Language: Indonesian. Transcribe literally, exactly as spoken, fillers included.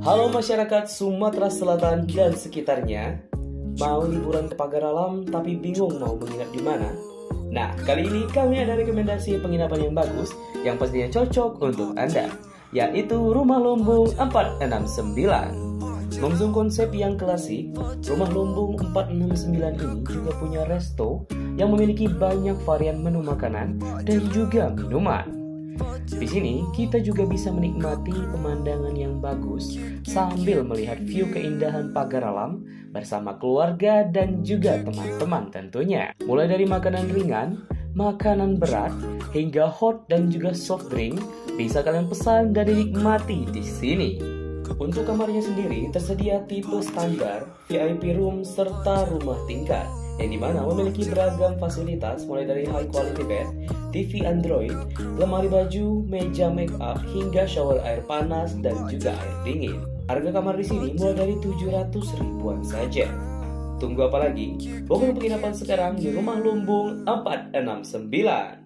Halo masyarakat Sumatera Selatan dan sekitarnya. Mau liburan ke pagar alam tapi bingung mau menginap di mana? Nah, kali ini kami ada rekomendasi penginapan yang bagus yang pastinya cocok untuk Anda, yaitu Rumah Lumbung empat enam sembilan. Mengusung konsep yang klasik, Rumah Lumbung empat enam sembilan ini juga punya resto yang memiliki banyak varian menu makanan dan juga minuman. Di sini kita juga bisa menikmati pemandangan yang bagus sambil melihat view keindahan pagar alam bersama keluarga dan juga teman-teman tentunya. Mulai dari makanan ringan, makanan berat, hingga hot dan juga soft drink bisa kalian pesan dan dinikmati di sini. Untuk kamarnya sendiri tersedia tipe standar, V I P room, serta rumah tingkat yang dimana memiliki beragam fasilitas mulai dari high quality bed, T V Android, lemari baju, meja make up, hingga shower air panas dan juga air dingin. Harga kamar di sini mulai dari tujuh ratus ribuan saja. Tunggu apa lagi? Booking penginapan sekarang di Rumah Lumbung empat enam sembilan.